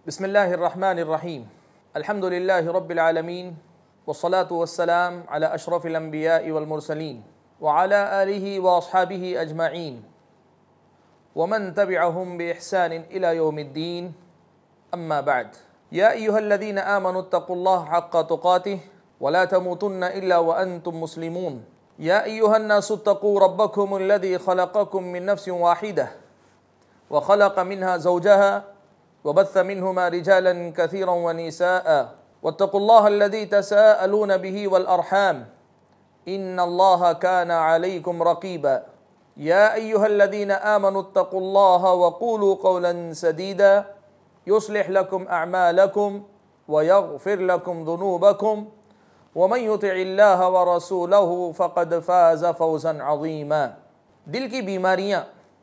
بسم الله الرحمن الرحيم الحمد لله رب العالمين والصلاة والسلام على أشرف الأنبياء والمرسلين وعلى آله وأصحابه أجمعين ومن تبعهم بإحسان إلى يوم الدين أما بعد يا أيها الذين آمنوا اتقوا الله حق تقاته ولا تموتن إلا وأنتم مسلمون يا أيها الناس اتقوا ربكم الذي خلقكم من نفس واحدة وخلق منها زوجها وبث منهما رجالا كثيرا ونساء واتقوا الله الذي تساءلون به والأرحام إن الله كان عليكم رقيبا يا أيها الذين آمنوا اتقوا الله وقولوا قولا سديدا يصلح لكم أعمالكم ويغفر لكم ذنوبكم ومن يطع الله ورسوله فقد فاز فوزا عظيما۔ دل کی بیماریاں،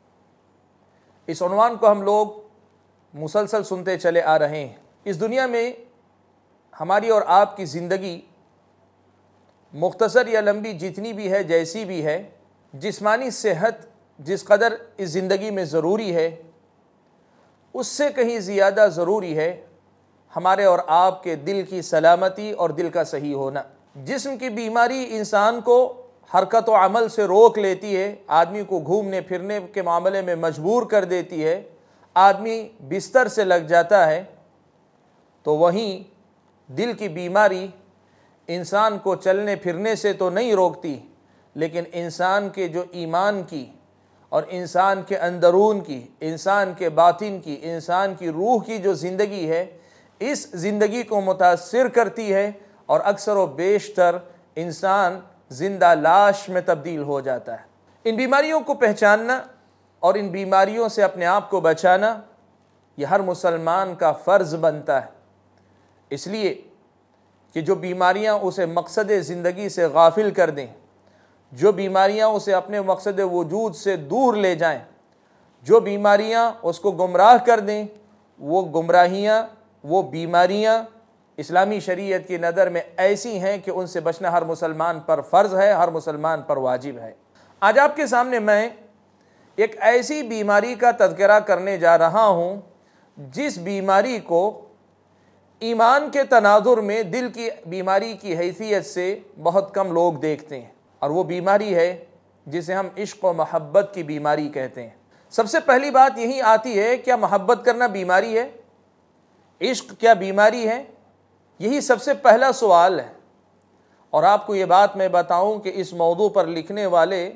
اس عنوان کو ہم لوگ مسلسل سنتے چلے آ رہے ہیں۔ اس دنیا میں ہماری اور آپ کی زندگی مختصر یا لمبی جتنی بھی ہے، جیسی بھی ہے، جسمانی صحت جس قدر اس زندگی میں ضروری ہے، اس سے کہیں زیادہ ضروری ہے ہمارے اور آپ کے دل کی سلامتی اور دل کا صحیح ہونا۔ جسم کی بیماری انسان کو حرکت و عمل سے روک لیتی ہے، آدمی کو گھومنے پھرنے کے معاملے میں مجبور کر دیتی ہے، آدمی بستر سے لگ جاتا ہے، تو وہیں دل کی بیماری انسان کو چلنے پھرنے سے تو نہیں روکتی، لیکن انسان کے جو ایمان کی اور انسان کے اندرون کی، انسان کے باطن کی، انسان کی روح کی جو زندگی ہے، اس زندگی کو متاثر کرتی ہے اور اکثر و بیشتر انسان زندہ لاش میں تبدیل ہو جاتا ہے۔ ان بیماریوں کو پہچاننا اور ان بیماریوں سے اپنے آپ کو بچانا یہ ہر مسلمان کا فرض بنتا ہے، اس لیے کہ جو بیماریاں اسے مقصد زندگی سے غافل کر دیں، جو بیماریاں اسے اپنے مقصد وجود سے دور لے جائیں، جو بیماریاں اس کو گمراہ کر دیں، وہ گمراہیاں، وہ بیماریاں اسلامی شریعت کی نظر میں ایسی ہیں کہ ان سے بچنا ہر مسلمان پر فرض ہے، ہر مسلمان پر واجب ہے۔ آج آپ کے سامنے میں ایک ایسی بیماری کا تذکرہ کرنے جا رہا ہوں جس بیماری کو ایمان کے تناظر میں دل کی بیماری کی حیثیت سے بہت کم لوگ دیکھتے ہیں، اور وہ بیماری ہے جسے ہم عشق و محبت کی بیماری کہتے ہیں۔ سب سے پہلی بات یہی آتی ہے، کیا محبت کرنا بیماری ہے؟ عشق کیا بیماری ہے؟ یہی سب سے پہلا سوال ہے۔ اور آپ کو یہ بات میں بتاؤں کہ اس موضوع پر لکھنے والے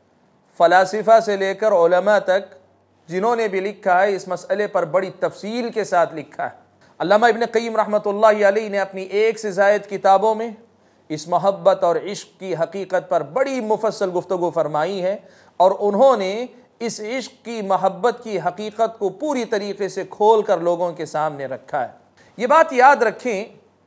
فلاسفہ سے لے کر علماء تک جنہوں نے بھی لکھا ہے، اس مسئلے پر بڑی تفصیل کے ساتھ لکھا ہے۔ علامہ ابن قیم رحمۃ اللہ علیہ نے اپنی 1 سے زائد کتابوں میں اس محبت اور عشق کی حقیقت پر بڑی مفصل گفتگو فرمائی ہے، اور انہوں نے اس عشق کی، محبت کی حقیقت کو پوری طریقے سے کھول کر لوگوں کے سامنے رکھا ہے۔ یہ بات یاد رکھیں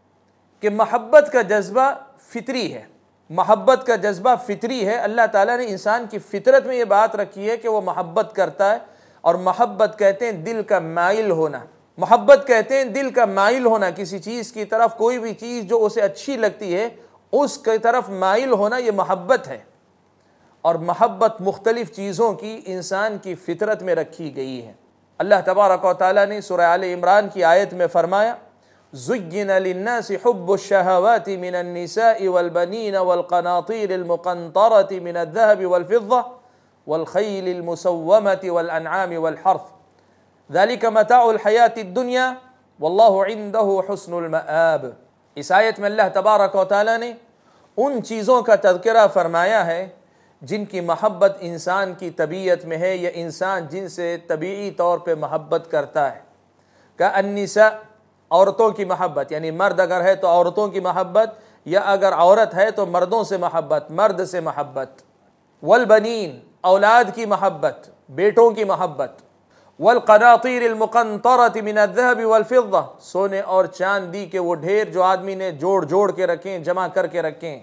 کہ محبت کا جذبہ فطری ہے، محبت کا جذبہ فطری ہے۔ اللہ تعالیٰ نے انسان کی فطرت میں یہ بات رکھی ہے کہ وہ محبت کرتا ہے، اور محبت کہتے ہیں دل کا مائل ہونا، محبت کہتے ہیں دل کا مائل ہونا، کسی چیز کی طرف، کوئی بھی چیز جو اسے اچھی لگتی ہے اس کی طرف مائل ہونا، یہ محبت ہے۔ اور محبت مختلف چیزوں کی انسان کی فطرت میں رکھی گئی ہے۔ اللہ تبارک و تعالیٰ نے سورہ آل عمران کی آیت میں فرمایا، زُيِّنَ لِلنَّاسِ حُبُّ الشَّهَوَاتِ مِنَ النِّسَاءِ وَالْبَنِينَ وَالْقَنَاطِيرِ الْمُقَنطَرَةِ مِنَ الذَّهَبِ وَالْفِضَّةِ وَالْخَيْلِ الْمُسَوَّمَةِ وَالْأَنْعَامِ وَالْحَرْثِ ذَلِكَ مَتَاعُ الْحَيَاةِ الدُّنْيَا وَاللَّهُ عِنْدَهُ حُسْنُ الْمَآبِ۔ اس آیت میں اللہ تبارک و تعالیٰ نے ان چیزوں کا تذکرہ فرمایا ہے جن کی محبت انسان کی طبیعت میں ہے، یا انسان جن سے طبیعی طور پہ محبت کرتا ہے۔ النساء، عورتوں کی محبت، یعنی مرد اگر ہے تو عورتوں کی محبت، یا اگر عورت ہے تو مردوں سے محبت، مرد سے محبت۔ والبنین، اولاد کی محبت، بیٹوں کی محبت۔ والقناطیر المقنطرۃ من الذهب والفضہ، سونے اور چاندی کے وہ ڈھیر جو آدمی نے جوڑ جوڑ کے رکھیں، جمع کر کے رکھیں۔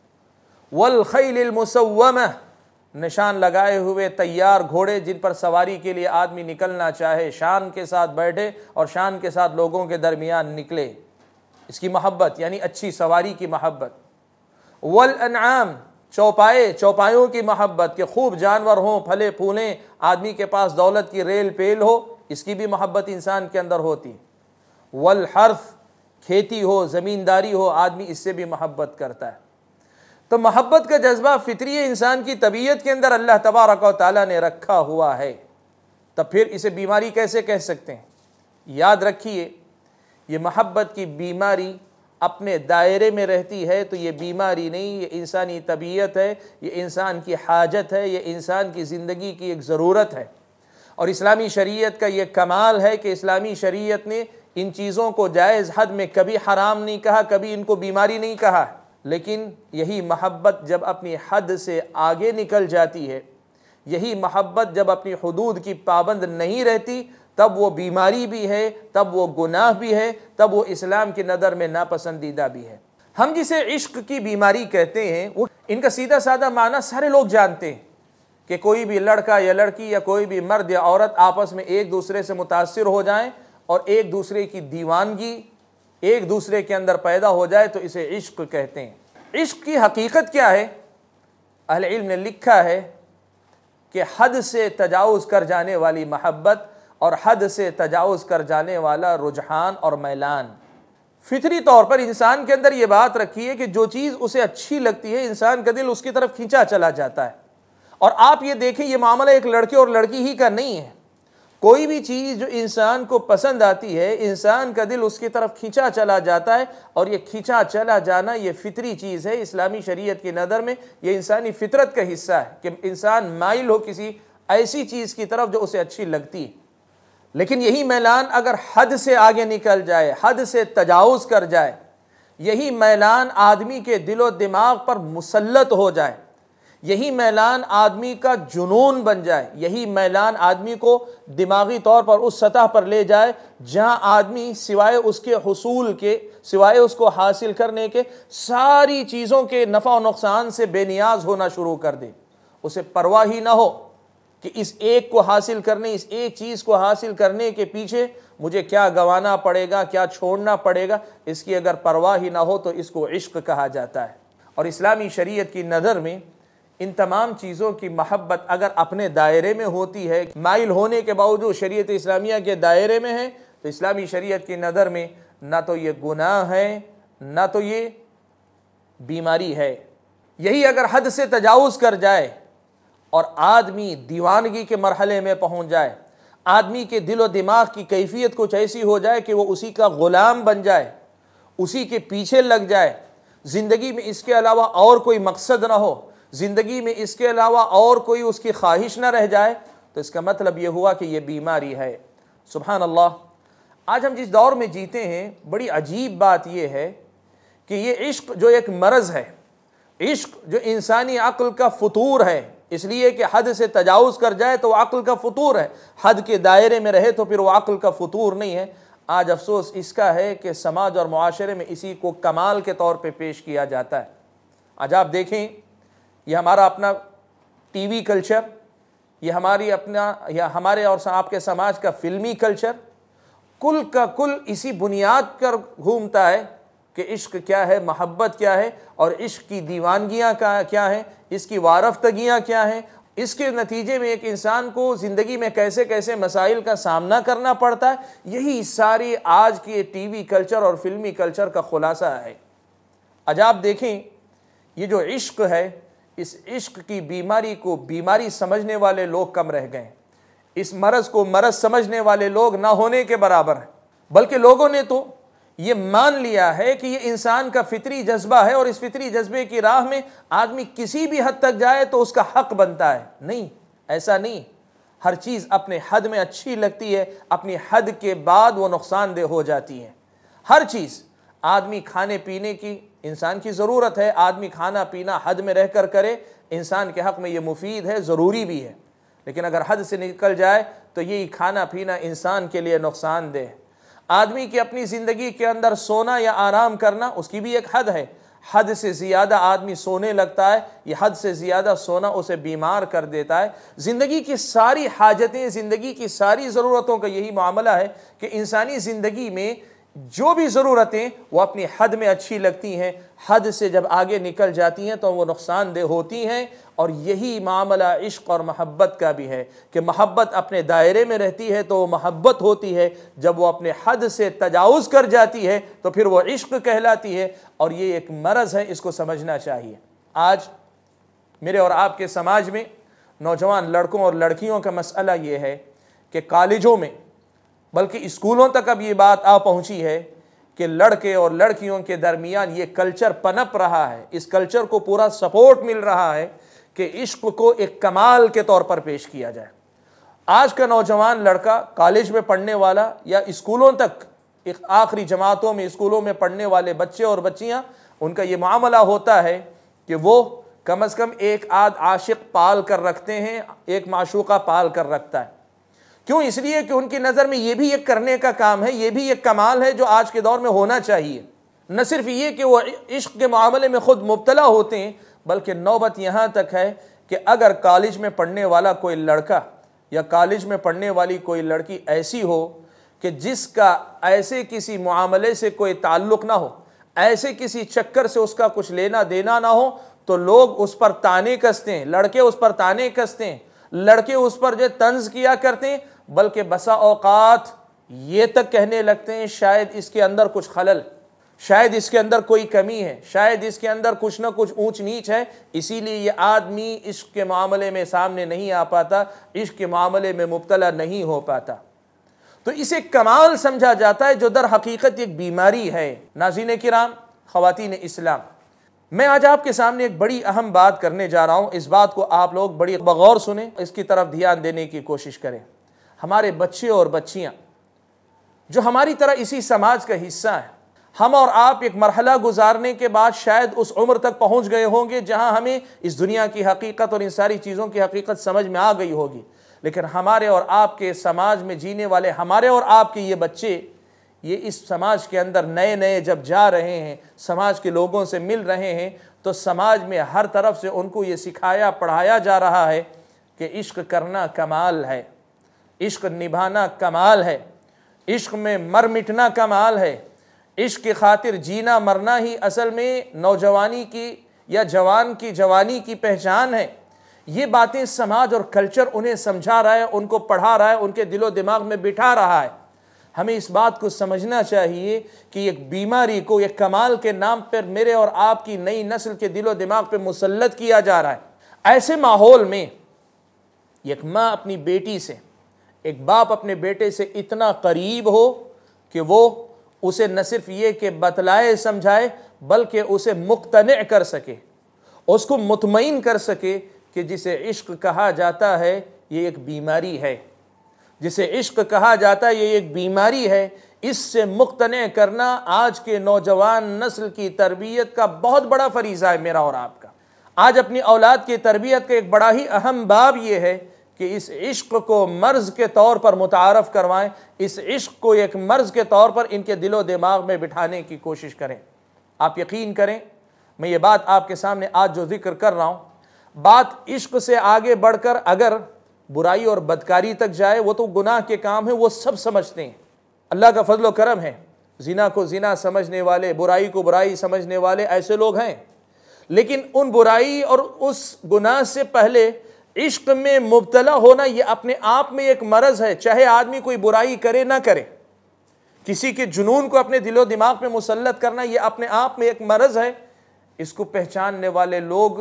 والخیل المسومہ، نشان لگائے ہوئے تیار گھوڑے جن پر سواری کے لیے آدمی نکلنا چاہے، شان کے ساتھ بیٹھے اور شان کے ساتھ لوگوں کے درمیان نکلے، اس کی محبت یعنی اچھی سواری کی محبت۔ والانعام، چوپائے، چوپایوں کی محبت کہ خوب جانور ہوں، پھلے پھولیں، آدمی کے پاس دولت کی ریل پیل ہو، اس کی بھی محبت انسان کے اندر ہوتی۔ والحرث، کھیتی ہو، زمینداری ہو، آدمی اس سے بھی محبت کرتا ہے۔ تو محبت کا جذبہ فطری انسان کی طبیعت کے اندر اللہ تبارک و تعالیٰ نے رکھا ہوا ہے، تب پھر اسے بیماری کیسے کہہ سکتے ہیں؟ یاد رکھیے، یہ محبت کی بیماری اپنے دائرے میں رہتی ہے تو یہ بیماری نہیں، یہ انسانی طبیعت ہے، یہ انسان کی حاجت ہے، یہ انسان کی زندگی کی ایک ضرورت ہے۔ اور اسلامی شریعت کا یہ کمال ہے کہ اسلامی شریعت نے ان چیزوں کو جائز حد میں کبھی حرام نہیں کہا، کبھی ان کو بیماری نہیں کہا، لیکن یہی محبت جب اپنی حد سے آگے نکل جاتی ہے، یہی محبت جب اپنی حدود کی پابند نہیں رہتی، تب وہ بیماری بھی ہے، تب وہ گناہ بھی ہے، تب وہ اسلام کی نظر میں ناپسندیدہ بھی ہے۔ ہم جسے عشق کی بیماری کہتے ہیں، وہ ان کا سیدھا سادہ معنی سارے لوگ جانتے ہیں کہ کوئی بھی لڑکا یا لڑکی یا کوئی بھی مرد یا عورت آپس میں ایک دوسرے سے متاثر ہو جائیں اور ایک دوسرے کی دیوانگی ایک دوسرے کے اندر پیدا ہو جائے تو اسے عشق کہتے ہیں۔ عشق کی حقیقت کیا ہے؟ اہل علم نے لکھا ہے کہ حد سے تجاوز کر جانے والی محبت اور حد سے تجاوز کر جانے والا رجحان اور میلان۔ فطری طور پر انسان کے اندر یہ بات رکھی ہے کہ جو چیز اسے اچھی لگتی ہے انسان کا دل اس کی طرف کھینچا چلا جاتا ہے۔ اور آپ یہ دیکھیں، یہ معاملہ ایک لڑکے اور لڑکی ہی کا نہیں ہے، کوئی بھی چیز جو انسان کو پسند آتی ہے انسان کا دل اس کی طرف کھینچا چلا جاتا ہے، اور یہ کھینچا چلا جانا یہ فطری چیز ہے۔ اسلامی شریعت کی نظر میں یہ انسانی فطرت کا حصہ ہے کہ انسان مائل ہو کسی ایسی چیز کی طرف جو اسے اچھی لگتی ہے۔ لیکن یہی میلان اگر حد سے آگے نکل جائے، حد سے تجاوز کر جائے، یہی میلان آدمی کے دل و دماغ پر مسلط ہو جائے، یہی میلان آدمی کا جنون بن جائے، یہی میلان آدمی کو دماغی طور پر اس سطح پر لے جائے جہاں آدمی سوائے اس کے حصول کے، سوائے اس کو حاصل کرنے کے، ساری چیزوں کے نفع و نقصان سے بے نیاز ہونا شروع کر دے، اسے پرواہ ہی نہ ہو کہ اس ایک کو حاصل کرنے، اس ایک چیز کو حاصل کرنے کے پیچھے مجھے کیا گنوانا پڑے گا، کیا چھوڑنا پڑے گا، اس کی اگر پرواہ ہی نہ ہو تو اس کو عشق کہا جاتا ہے۔ اور اسلامی شریعت کی نظر میں ان تمام چیزوں کی محبت اگر اپنے دائرے میں ہوتی ہے، مائل ہونے کے باوجود شریعت اسلامیہ کے دائرے میں ہے، تو اسلامی شریعت کی نظر میں نہ تو یہ گناہ ہے نہ تو یہ بیماری ہے۔ یہی اگر حد سے تجاوز کر جائے اور آدمی دیوانگی کے مرحلے میں پہنچ جائے، آدمی کے دل و دماغ کی کیفیت کچھ ایسی ہو جائے کہ وہ اسی کا غلام بن جائے، اسی کے پیچھے لگ جائے، زندگی میں اس کے علاوہ اور کوئی مقصد نہ ہو، زندگی میں اس کے علاوہ اور کوئی اس کی خواہش نہ رہ جائے، تو اس کا مطلب یہ ہوا کہ یہ بیماری ہے۔ سبحان اللہ، آج ہم جس دور میں جیتے ہیں، بڑی عجیب بات یہ ہے کہ یہ عشق جو ایک مرض ہے، عشق جو انسانی عقل کا فطور ہے، اس لیے کہ حد سے تجاوز کر جائے تو وہ عقل کا فطور ہے، حد کے دائرے میں رہے تو پھر وہ عقل کا فطور نہیں ہے۔ آج افسوس اس کا ہے کہ سماج اور معاشرے میں اسی کو کمال کے طور پہ پیش کیا جاتا ہے۔ آج آپ دیکھیں، یہ ہمارا اپنا ٹی وی کلچر، یہ ہمارے اور آپ کے سماج کا فلمی کلچر، کل کا کل اسی بنیاد پر گھومتا ہے کہ عشق کیا ہے، محبت کیا ہے، اور عشق کی دیوانگیاں کیا ہیں، اس کی وارفتگیاں کیا ہیں، اس کے نتیجے میں ایک انسان کو زندگی میں کیسے کیسے مسائل کا سامنا کرنا پڑتا ہے۔ یہی ساری آج کی ٹی وی کلچر اور فلمی کلچر کا خلاصہ ہے۔ آج آپ دیکھیں، یہ جو عشق ہے، اس عشق کی بیماری کو بیماری سمجھنے والے لوگ کم رہ گئے، اس مرض کو مرض سمجھنے والے لوگ نہ ہونے کے برابر ہیں، بلکہ لوگوں نے تو یہ مان لیا ہے کہ یہ انسان کا فطری جذبہ ہے، اور اس فطری جذبے کی راہ میں آدمی کسی بھی حد تک جائے تو اس کا حق بنتا ہے۔ نہیں، ایسا نہیں، ہر چیز اپنے حد میں اچھی لگتی ہے، اپنی حد کے بعد وہ نقصان دہ ہو جاتی ہے۔ ہر چیز، آدمی کھانے پینے کی انسان کی ضرورت ہے، آدمی کھانا پینا حد میں رہ کر کرے، انسان کے حق میں یہ مفید ہے، ضروری بھی ہے، لیکن اگر حد سے نکل جائے تو یہی کھانا پینا انسان کے لیے نقصان دہ ہے۔ آدمی کی اپنی زندگی کے اندر سونا یا آرام کرنا، اس کی بھی ایک حد ہے، حد سے زیادہ آدمی سونے لگتا ہے، یہ حد سے زیادہ سونا اسے بیمار کر دیتا ہے۔ زندگی کی ساری حاجتیں، زندگی کی ساری ضرورتوں کا یہی معاملہ ہے کہ انسانی زندگی میں جو بھی ضرورتیں وہ اپنی حد میں اچھی لگتی ہیں، حد سے جب آگے نکل جاتی ہیں تو وہ نقصان دہ ہوتی ہیں۔ اور یہی معاملہ عشق اور محبت کا بھی ہے کہ محبت اپنے دائرے میں رہتی ہے تو وہ محبت ہوتی ہے، جب وہ اپنے حد سے تجاوز کر جاتی ہے تو پھر وہ عشق کہلاتی ہے، اور یہ ایک مرض ہے، اس کو سمجھنا چاہیے۔ آج میرے اور آپ کے سماج میں نوجوان لڑکوں اور لڑکیوں کا مسئلہ یہ ہے کہ کالجوں میں بلکہ اسکولوں تک اب یہ بات آ پہنچی ہے کہ لڑکے اور لڑکیوں کے درمیان یہ کلچر پنپ رہا ہے، اس کلچر کو پورا سپورٹ مل رہا ہے کہ عشق کو ایک کمال کے طور پر پیش کیا جائے۔ آج کا نوجوان لڑکا کالج میں پڑھنے والا یا اسکولوں تک آخری جماعتوں میں اسکولوں میں پڑھنے والے بچے اور بچیاں، ان کا یہ معاملہ ہوتا ہے کہ وہ کم از کم ایک آدھ عاشق پال کر رکھتے ہیں، ایک معشوقہ پال کر رکھتا ہے۔ کیوں؟ اس لیے کہ ان کی نظر میں یہ بھی ایک کرنے کا کام ہے، یہ بھی ایک کمال ہے جو آج کے دور میں ہونا چاہیے۔ نہ صرف یہ کہ وہ عشق کے معاملے میں خود مبتلا ہوتے ہیں، بلکہ نوبت یہاں تک ہے کہ اگر کالج میں پڑھنے والا کوئی لڑکا یا کالج میں پڑھنے والی کوئی لڑکی ایسی ہو کہ جس کا ایسے کسی معاملے سے کوئی تعلق نہ ہو، ایسے کسی چکر سے اس کا کچھ لینا دینا نہ ہو، تو لوگ اس پر تانے کستے ہیں، لڑکے اس پر تانے کستے ہیں، لڑکے اس پر جو طنز کیا کرتے ہیں، بلکہ بسا اوقات یہ تک کہنے لگتے ہیں شاید اس کے اندر کچھ خلل، شاید اس کے اندر کوئی کمی ہے، شاید اس کے اندر کچھ نہ کچھ اونچ نیچ ہے، اسی لیے یہ آدمی عشق کے معاملے میں سامنے نہیں آ پاتا، عشق کے معاملے میں مبتلا نہیں ہو پاتا۔ تو اسے کمال سمجھا جاتا ہے جو در حقیقت ایک بیماری ہے۔ ناظرین کرام، خواتین اسلام، میں آج آپ کے سامنے ایک بڑی اہم بات کرنے جا رہا ہوں، اس بات کو آپ لوگ بڑی بغور سنیں، اس کی طرف دھیان دینے کی کوشش کریں۔ ہمارے بچے اور بچیاں جو ہماری طرح اسی سماج کا حصہ ہیں، ہم اور آپ ایک مرحلہ گزارنے کے بعد شاید اس عمر تک پہنچ گئے ہوں گے جہاں ہمیں اس دنیا کی حقیقت اور ان ساری چیزوں کی حقیقت سمجھ میں آ گئی ہوگی، لیکن ہمارے اور آپ کے سماج میں جینے والے ہمارے اور آپ کے یہ بچے، یہ اس سماج کے اندر نئے نئے جب جا رہے ہیں، سماج کے لوگوں سے مل رہے ہیں، تو سماج میں ہر طرف سے ان کو یہ سکھایا پڑھایا جا رہا ہے کہ عشق کرنا کمال ہے، عشق نبھانا کمال ہے، عشق میں مر مٹنا کمال ہے، عشق کی خاطر جینا مرنا ہی اصل میں نوجوانی کی یا جوان کی جوانی کی پہچان ہے۔ یہ باتیں سماج اور کلچر انہیں سمجھا رہا ہے، ان کو پڑھا رہا ہے، ان کے دل و دماغ میں بٹھا رہا ہے۔ ہمیں اس بات کو سمجھنا چاہیے کہ ایک بیماری کو ایک کمال کے نام پر میرے اور آپ کی نئی نسل کے دل و دماغ پہ مسلط کیا جا رہا ہے۔ ایسے ماحول میں ایک ماں اپنی بیٹی سے، ایک باپ اپنے بیٹے سے اتنا قریب ہو کہ وہ اسے نہ صرف یہ کہ بتلائے سمجھائے بلکہ اسے مقتنع کر سکے، اس کو مطمئن کر سکے کہ جسے عشق کہا جاتا ہے یہ ایک بیماری ہے، جسے عشق کہا جاتا ہے یہ ایک بیماری ہے، اس سے مقتنع کرنا آج کے نوجوان نسل کی تربیت کا بہت بڑا فریضہ ہے، میرا اور آپ کا۔ آج اپنی اولاد کی تربیت کا ایک بڑا ہی اہم باب یہ ہے کہ اس عشق کو مرض کے طور پر متعارف کروائیں، اس عشق کو ایک مرض کے طور پر ان کے دل و دماغ میں بٹھانے کی کوشش کریں۔ آپ یقین کریں، میں یہ بات آپ کے سامنے آج جو ذکر کر رہا ہوں، بات عشق سے آگے بڑھ کر اگر برائی اور بدکاری تک جائے وہ تو گناہ کے کام ہیں، وہ سب سمجھتے ہیں۔ اللہ کا فضل و کرم ہے، زنا کو زنا سمجھنے والے، برائی کو برائی سمجھنے والے ایسے لوگ ہیں، لیکن ان برائی اور اس گناہ سے پہلے عشق میں مبتلا ہونا یہ اپنے آپ میں ایک مرض ہے، چاہے آدمی کوئی برائی کرے نہ کرے، کسی کے جنون کو اپنے دل و دماغ پہ مسلط کرنا یہ اپنے آپ میں ایک مرض ہے۔ اس کو پہچاننے والے لوگ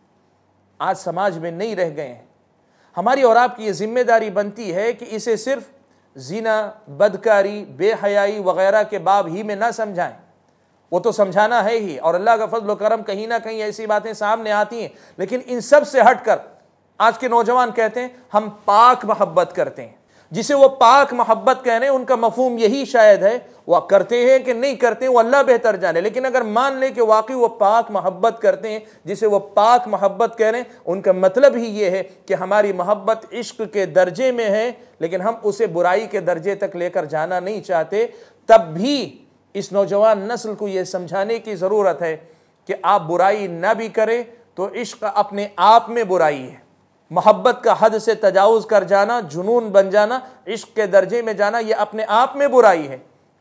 آج سماج میں نہیں رہ گئے ہیں۔ ہماری اور آپ کی یہ ذمہ داری بنتی ہے کہ اسے صرف زنا، بدکاری، بے حیائی وغیرہ کے باب ہی میں نہ سمجھائیں، وہ تو سمجھانا ہے ہی، اور اللہ کا فضل و کرم کہیں نہ کہیں ایسی باتیں سامنے آتی ہیں، لیکن ان سب سے ہٹ کر آج کے نوجوان کہتے ہیں ہم پاک محبت کرتے ہیں۔ جسے وہ پاک محبت کہہ رہے ہیں ان کا مفہوم یہی شاید ہے، وہ کرتے ہیں کہ نہیں کرتے ہیں وہ اللہ بہتر جانے، لیکن اگر مان لیں کہ واقعی وہ پاک محبت کرتے ہیں، جسے وہ پاک محبت کہہ رہے ہیں، ان کا مطلب ہی یہ ہے کہ ہماری محبت عشق کے درجے میں ہے لیکن ہم اسے برائی کے درجے تک لے کر جانا نہیں چاہتے۔ تب بھی اس نوجوان نسل کو یہ سمجھانے کی ضرورت ہے کہ آپ برائی نہ بھی کریں تو عشق اپنے آپ میں برائی ہے، محبت کا حد سے تجاوز کر جانا، جنون بن جانا، عشق کے درجے میں جانا، یہ اپنے آپ میں برائی ہے۔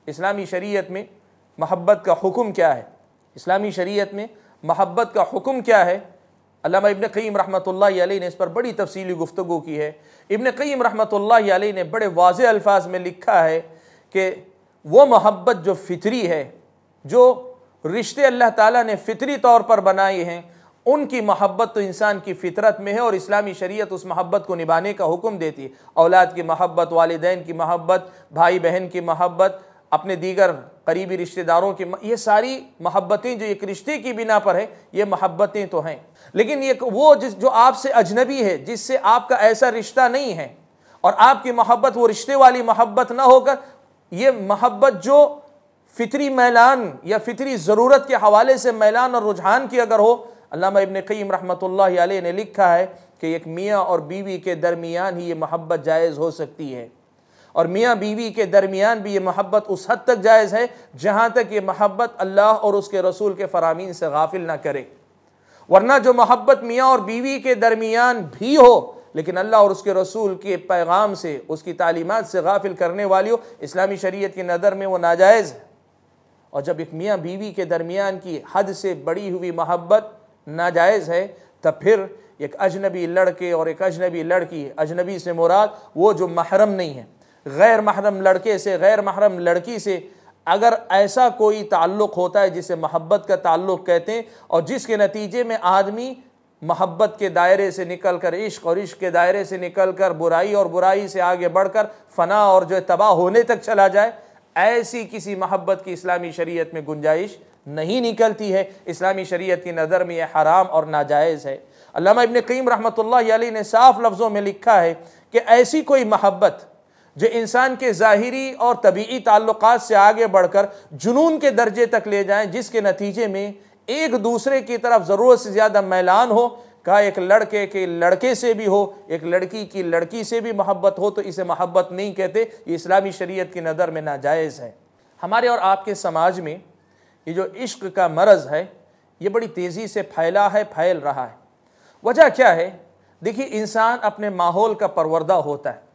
اسلامی شریعت میں محبت کا حکم کیا ہے؟ اسلامی شریعت میں محبت کا حکم کیا ہے؟ علامہ ابن قیم رحمۃ اللہ علیہ نے اس پر بڑی تفصیلی گفتگو کی ہے۔ ابن قیم رحمۃ اللہ علیہ نے بڑے واضح الفاظ میں لکھا ہے کہ وہ محبت جو فطری ہے، جو رشتے اللہ تعالیٰ نے فطری طور پر بنائے ہیں، ان کی محبت تو انسان کی فطرت میں ہے، اور اسلامی شریعت اس محبت کو نبھانے کا حکم دیتی ہے۔ اولاد کی محبت، والدین کی محبت، بھائی بہن کی محبت، اپنے دیگر قریبی رشتہ داروں کی، یہ ساری محبتیں جو ایک رشتے کی بنا پر ہے، یہ محبتیں تو ہیں۔ لیکن یہ وہ جو آپ سے اجنبی ہے، جس سے آپ کا ایسا رشتہ نہیں ہے، اور آپ کی محبت وہ رشتے والی محبت نہ ہو کر یہ محبت جو فطری میلان یا فطری ضرورت کے حوالے سے میلان اور رجحان کی اگر ہو، علامہ ابن قیم رحمۃ اللہ علیہ نے لکھا ہے کہ ایک میاں اور بیوی کے درمیان ہی یہ محبت جائز ہو سکتی ہے، اور میاں بیوی کے درمیان بھی یہ محبت اس حد تک جائز ہے جہاں تک یہ محبت اللہ اور اس کے رسول کے فرامین سے غافل نہ کرے۔ ورنہ جو محبت میاں اور بیوی کے درمیان بھی ہو لیکن اللہ اور اس کے رسول کے پیغام سے، اس کی تعلیمات سے غافل کرنے والی ہو، اسلامی شریعت کی نظر میں وہ ناجائز ہے۔ اور جب ایک میاں بیوی کے درمیان کی حد سے بڑی ہوئی محبت ناجائز ہے، تب پھر ایک اجنبی لڑکے اور ایک اجنبی لڑکی، اجنبی سے مراد وہ جو محرم نہیں ہے، غیر محرم لڑکے سے، غیر محرم لڑکی سے اگر ایسا کوئی تعلق ہوتا ہے جسے محبت کا تعلق کہتے ہیں، اور جس کے نتیجے میں آدمی محبت کے دائرے سے نکل کر عشق، اور عشق کے دائرے سے نکل کر برائی، اور برائی سے آگے بڑھ کر فنا اور جو تباہ ہونے تک چلا جائے، ایسی کسی محبت کی اسلامی شریعت میں گنجائش نہیں نکلتی ہے۔ اسلامی شریعت کی نظر میں یہ حرام اور ناجائز ہے۔ علامہ ابن قیم رحمۃ اللہ علیہ نے صاف لفظوں میں لکھا ہے کہ ایسی کوئی محبت جو انسان کے ظاہری اور طبیعی تعلقات سے آگے بڑھ کر جنون کے درجے تک لے جائیں، جس کے نتیجے میں ایک دوسرے کی طرف ضرورت سے زیادہ میلان ہو، کہا ایک لڑکے کے لڑکے سے بھی ہو، ایک لڑکی کی لڑکی سے بھی محبت ہو، تو اسے محبت نہیں کہتے، یہ اسلامی شریعت کی نظر میں ناجائز ہے۔ ہمارے اور آپ کے سماج میں یہ جو عشق کا مرض ہے، یہ بڑی تیزی سے پھیل رہا ہے۔ وجہ کیا ہے؟ دیکھیے، انسان اپنے ماحول کا پروردہ ہوتا ہے۔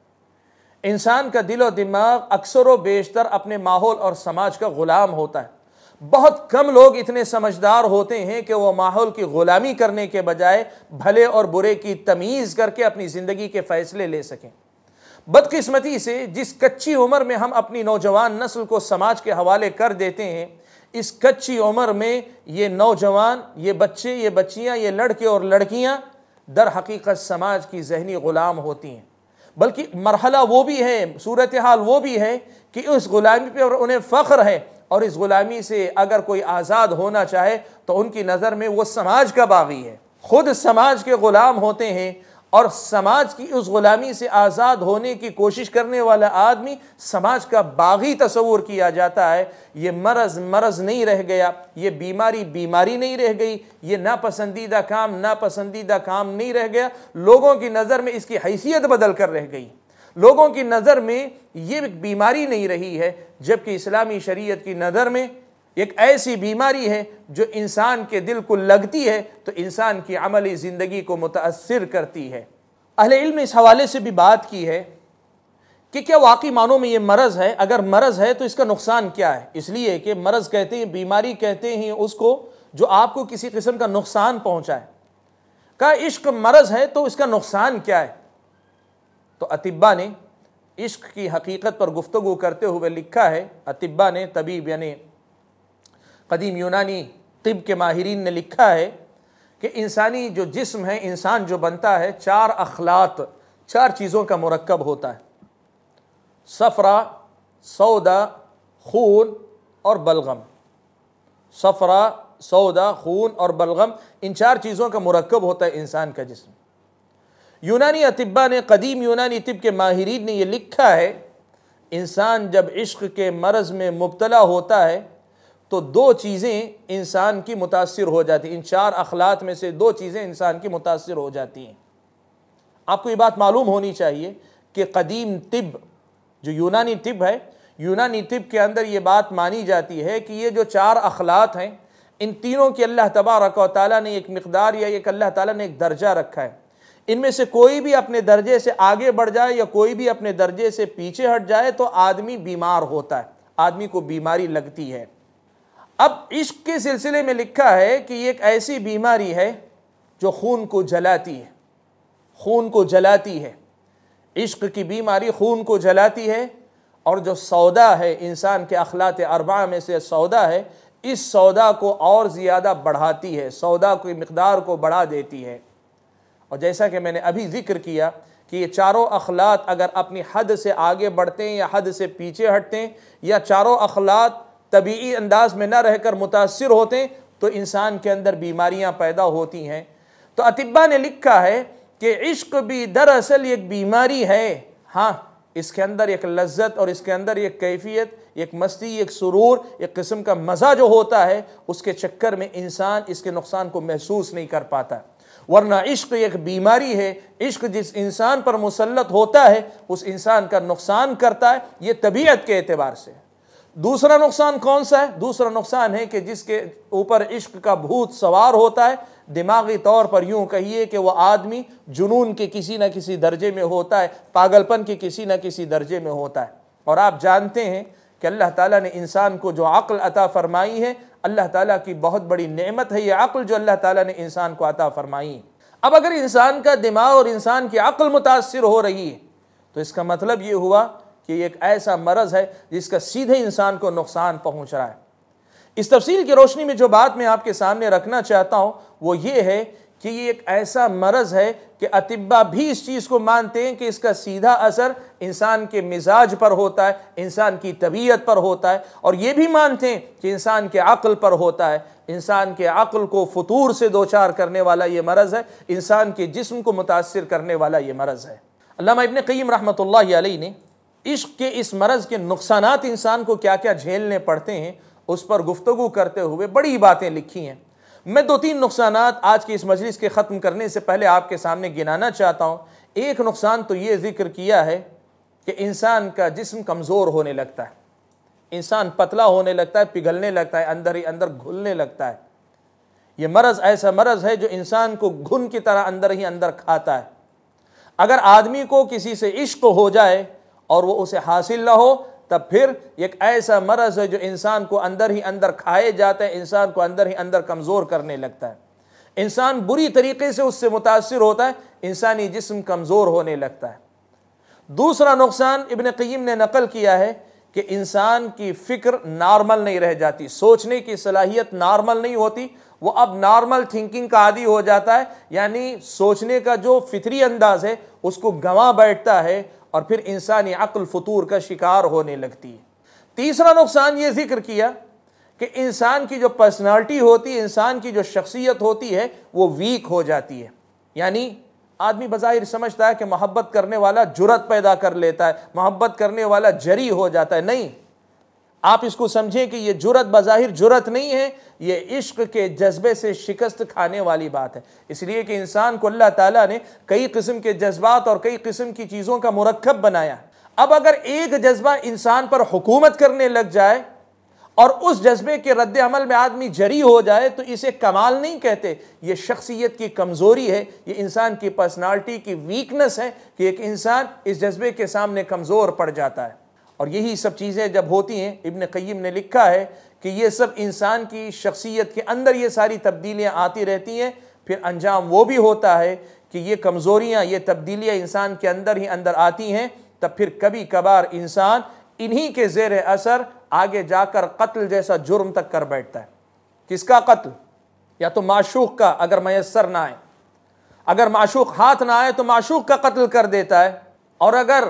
انسان کا دل و دماغ اکثر و بیشتر اپنے ماحول اور سماج کا غلام ہوتا ہے۔ بہت کم لوگ اتنے سمجھدار ہوتے ہیں کہ وہ ماحول کی غلامی کرنے کے بجائے بھلے اور برے کی تمیز کر کے اپنی زندگی کے فیصلے لے سکیں۔ بدقسمتی سے جس کچی عمر میں ہم اپنی نوجوان نسل کو سماج کے حوالے کر دیتے ہیں، اس کچی عمر میں یہ نوجوان، یہ بچے، یہ بچیاں، یہ لڑکے اور لڑکیاں در حقیقت سماج کی ذہنی غلام ہوتی ہیں۔ بلکہ مرحلہ وہ بھی ہے، صورتحال وہ بھی ہے کہ اس غلامی پہ انہیں فخر ہے، اور اس غلامی سے اگر کوئی آزاد ہونا چاہے تو ان کی نظر میں وہ سماج کا باغی ہے، خود سماج کے غلام ہوتے ہیں، اور سماج کی اس غلامی سے آزاد ہونے کی کوشش کرنے والا آدمی سماج کا باغی تصور کیا جاتا ہے۔ یہ مرض نہیں رہ گیا، یہ بیماری نہیں رہ گئی، یہ ناپسندیدہ کام نہیں رہ گیا، لوگوں کی نظر میں اس کی حیثیت بدل کر رہ گئی، لوگوں کی نظر میں یہ بیماری نہیں رہی ہے، جبکہ اسلامی شریعت کی نظر میں ایک ایسی بیماری ہے جو انسان کے دل کو لگتی ہے تو انسان کی عملی زندگی کو متاثر کرتی ہے۔ اہل علم نے اس حوالے سے بھی بات کی ہے کہ کیا واقعی معنوں میں یہ مرض ہے؟ اگر مرض ہے تو اس کا نقصان کیا ہے؟ اس لیے کہ مرض کہتے ہیں، بیماری کہتے ہیں اس کو جو آپ کو کسی قسم کا نقصان پہنچائے۔ کہا عشق مرض ہے تو اس کا نقصان کیا ہے؟ تو اطباء نے عشق کی حقیقت پر گفتگو کرتے ہوئے لکھا ہے، اطباء نے، طبیب یعنی قدیم یونانی طب کے ماہرین نے لکھا ہے کہ انسانی جو جسم ہے، انسان جو بنتا ہے، 4 اخلاط، 4 چیزوں کا مرکب ہوتا ہے: صفرا، سودا، خون اور بلغم۔ صفرا، سودا، خون اور بلغم، ان 4 چیزوں کا مرکب ہوتا ہے انسان کا جسم۔ یونانی اطباء نے، قدیم یونانی طب کے ماہرین نے یہ لکھا ہے، انسان جب عشق کے مرض میں مبتلا ہوتا ہے تو 2 چیزیں انسان کی متاثر ہو جاتی ہیں، ان 4 اخلاط میں سے 2 چیزیں انسان کی متاثر ہو جاتی ہیں۔ آپ کو یہ بات معلوم ہونی چاہیے کہ قدیم طب جو یونانی طب ہے، یونانی طب کے اندر یہ بات مانی جاتی ہے کہ یہ جو 4 اخلاط ہیں، ان تینوں کی اللہ تبارک و تعالیٰ نے ایک مقدار یا ایک اللہ تعالیٰ نے ایک درجہ رکھا ہے۔ ان میں سے کوئی بھی اپنے درجے سے آگے بڑھ جائے یا کوئی بھی اپنے درجے سے پیچھے ہٹ جائے تو آدمی بیمار ہوتا ہے، آدمی کو بیماری لگتی ہے۔ اب عشق کے سلسلے میں لکھا ہے کہ یہ ایک ایسی بیماری ہے جو خون کو جلاتی ہے، خون کو جلاتی ہے۔ عشق کی بیماری خون کو جلاتی ہے، اور جو سودا ہے انسان کے اخلاق اربعہ میں سے سودا ہے، اس سودا کو اور زیادہ بڑھاتی ہے، سودا کی مقدار کو بڑھا دیتی ہے۔ اور جیسا کہ میں نے ابھی ذکر کیا کہ یہ چاروں اخلاق اگر اپنی حد سے آگے بڑھتے ہیں یا حد سے پیچھے ہٹتے ہیں، یا چاروں اخلاق طبیعی انداز میں نہ رہ کر متاثر ہوتے ہیں، تو انسان کے اندر بیماریاں پیدا ہوتی ہیں۔ تو اطباء نے لکھا ہے کہ عشق بھی دراصل ایک بیماری ہے۔ ہاں، اس کے اندر ایک لذت اور اس کے اندر ایک کیفیت، ایک مستی، ایک سرور، ایک قسم کا مزہ جو ہوتا ہے، اس کے چکر میں انسان اس کے نقصان کو محسوس نہیں کر پاتا۔ ورنہ عشق ایک بیماری ہے، عشق جس انسان پر مسلط ہوتا ہے اس انسان کا نقصان کرتا ہے، یہ طبیعت کے اعتبار سے۔ دوسرا نقصان کون سا ہے؟ دوسرا نقصان ہے کہ جس کے اوپر عشق کا بھوت سوار ہوتا ہے، دماغی طور پر یوں کہیے کہ وہ آدمی جنون کے کسی نہ کسی درجے میں ہوتا ہے، پاگل پن کے کسی نہ کسی درجے میں ہوتا ہے۔ اور آپ جانتے ہیں کہ اللہ تعالیٰ نے انسان کو جو عقل عطا فرمائی ہے، اللہ تعالیٰ کی بہت بڑی نعمت ہے یہ عقل جو اللہ تعالیٰ نے انسان کو عطا فرمائی۔ اب اگر انسان کا دماغ اور انسان کی عقل متاثر ہو رہی ہے تو اس کا مطلب یہ ہوا کہ یہ ایک ایسا مرض ہے جس کا سیدھے انسان کو نقصان پہنچ رہا ہے۔ اس تفصیل کی روشنی میں جو بات میں آپ کے سامنے رکھنا چاہتا ہوں وہ یہ ہے کہ یہ ایک ایسا مرض ہے کہ اطباء بھی اس چیز کو مانتے ہیں کہ اس کا سیدھا اثر انسان کے مزاج پر ہوتا ہے، انسان کی طبیعت پر ہوتا ہے، اور یہ بھی مانتے ہیں کہ انسان کے عقل پر ہوتا ہے۔ انسان کے عقل کو فطور سے دوچار کرنے والا یہ مرض ہے، انسان کے جسم کو متاثر کرنے والا یہ مرض ہے۔ علامہ ابن قیم رحمۃ اللہ علیہ نے عشق کے اس مرض کے نقصانات انسان کو کیا کیا جھیلنے پڑتے ہیں اس پر گفتگو کرتے ہوئے بڑی باتیں لکھی ہیں۔ میں 2-3 نقصانات آج کی اس مجلس کے ختم کرنے سے پہلے آپ کے سامنے گنانا چاہتا ہوں۔ ایک نقصان تو یہ ذکر کیا ہے کہ انسان کا جسم کمزور ہونے لگتا ہے، انسان پتلا ہونے لگتا ہے، پگھلنے لگتا ہے، اندر ہی اندر گھلنے لگتا ہے۔ یہ مرض ایسا مرض ہے جو انسان کو گھن کی طرح اندر ہی اندر کھاتا ہے۔ اگر آدمی کو کسی سے عشق ہو جائے اور وہ اسے حاصل نہ ہو تب پھر ایک ایسا مرض ہے جو انسان کو اندر ہی اندر کھائے جاتا ہے، انسان کو اندر ہی اندر کمزور کرنے لگتا ہے، انسان بری طریقے سے اس سے متاثر ہوتا ہے، انسانی جسم کمزور ہونے لگتا ہے۔ دوسرا نقصان ابن قیم نے نقل کیا ہے کہ انسان کی فکر نارمل نہیں رہ جاتی، سوچنے کی صلاحیت نارمل نہیں ہوتی، وہ اب نارمل تھنکنگ کا عادی ہو جاتا ہے، یعنی سوچنے کا جو فطری انداز ہے اس کو گنوا بیٹھتا ہے، اور پھر انسانی عقل فطور کا شکار ہونے لگتی ہے۔ تیسرا نقصان یہ ذکر کیا کہ انسان کی جو پرسنالٹی ہوتی ہے، انسان کی جو شخصیت ہوتی ہے وہ ویک ہو جاتی ہے، یعنی آدمی بظاہر سمجھتا ہے کہ محبت کرنے والا جرأت پیدا کر لیتا ہے، محبت کرنے والا جری ہو جاتا ہے۔ نہیں، آپ اس کو سمجھیں کہ یہ جرأت بظاہر جرأت نہیں ہے، یہ عشق کے جذبے سے شکست کھانے والی بات ہے۔ اس لیے کہ انسان کو اللہ تعالیٰ نے کئی قسم کے جذبات اور کئی قسم کی چیزوں کا مرکب بنایا۔ اب اگر ایک جذبہ انسان پر حکومت کرنے لگ جائے اور اس جذبے کے رد عمل میں آدمی جری ہو جائے تو اسے کمال نہیں کہتے، یہ شخصیت کی کمزوری ہے، یہ انسان کی پرسنالٹی کی ویکنس ہے کہ ایک انسان اس جذبے کے سامنے کمزور پڑ جاتا ہے۔ اور یہی سب چیزیں جب ہوتی ہیں، ابن قیم نے لکھا ہے کہ یہ سب انسان کی شخصیت کے اندر یہ ساری تبدیلیاں آتی رہتی ہیں، پھر انجام وہ بھی ہوتا ہے کہ یہ کمزوریاں، یہ تبدیلیاں انسان کے اندر ہی اندر آتی ہیں، تب پھر کبھی کبھار انسان انہی کے زیر اثر آگے جا کر قتل جیسا جرم تک کر بیٹھتا ہے۔ کس کا قتل؟ یا تو معشوق کا، اگر میسر نہ آئے، اگر معشوق ہاتھ نہ آئے تو معشوق کا قتل کر دیتا ہے، اور اگر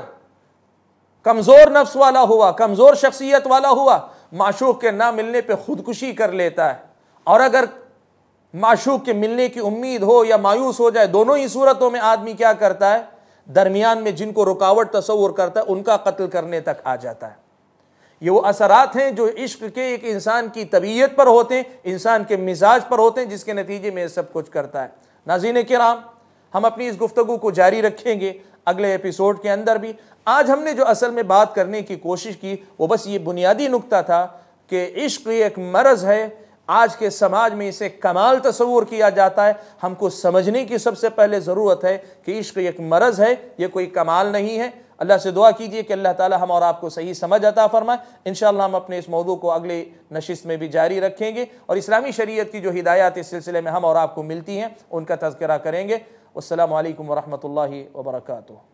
کمزور نفس والا ہوا، کمزور شخصیت والا ہوا، معشوق کے نہ ملنے پہ خودکشی کر لیتا ہے، اور اگر معشوق کے ملنے کی امید ہو یا مایوس ہو جائے، دونوں ہی صورتوں میں آدمی کیا کرتا ہے؟ درمیان میں جن کو رکاوٹ تصور کرتا ہے ان کا قتل کرنے تک آ جاتا ہے۔ یہ وہ اثرات ہیں جو عشق کے ایک انسان کی طبیعت پر ہوتے ہیں، انسان کے مزاج پر ہوتے ہیں، جس کے نتیجے میں یہ سب کچھ کرتا ہے۔ ناظرین کرام، ہم اپنی اس گفتگو کو جاری رکھیں گے اگلے ایپیسوڈ کے اندر بھی۔ آج ہم نے جو اصل میں بات کرنے کی کوشش کی وہ بس یہ بنیادی نقطہ تھا کہ عشق ایک مرض ہے، آج کے سماج میں اسے کمال تصور کیا جاتا ہے۔ ہم کو سمجھنے کی سب سے پہلے ضرورت ہے کہ عشق ایک مرض ہے، یہ کوئی کمال نہیں ہے۔ اللہ سے دعا کیجئے کہ اللہ تعالی ہم اور آپ کو صحیح سمجھ عطا فرمائے۔ انشاءاللہ ہم اپنے اس موضوع کو اگلے نشست میں بھی جاری رکھیں گے اور اسلامی شریعت کی جو ہدایات اس سلسلے میں ہم اور آپ کو ملتی ہیں ان کا تذکرہ کریں گے۔ والسلام علیکم ورحمۃ اللہ وبرکاتہ۔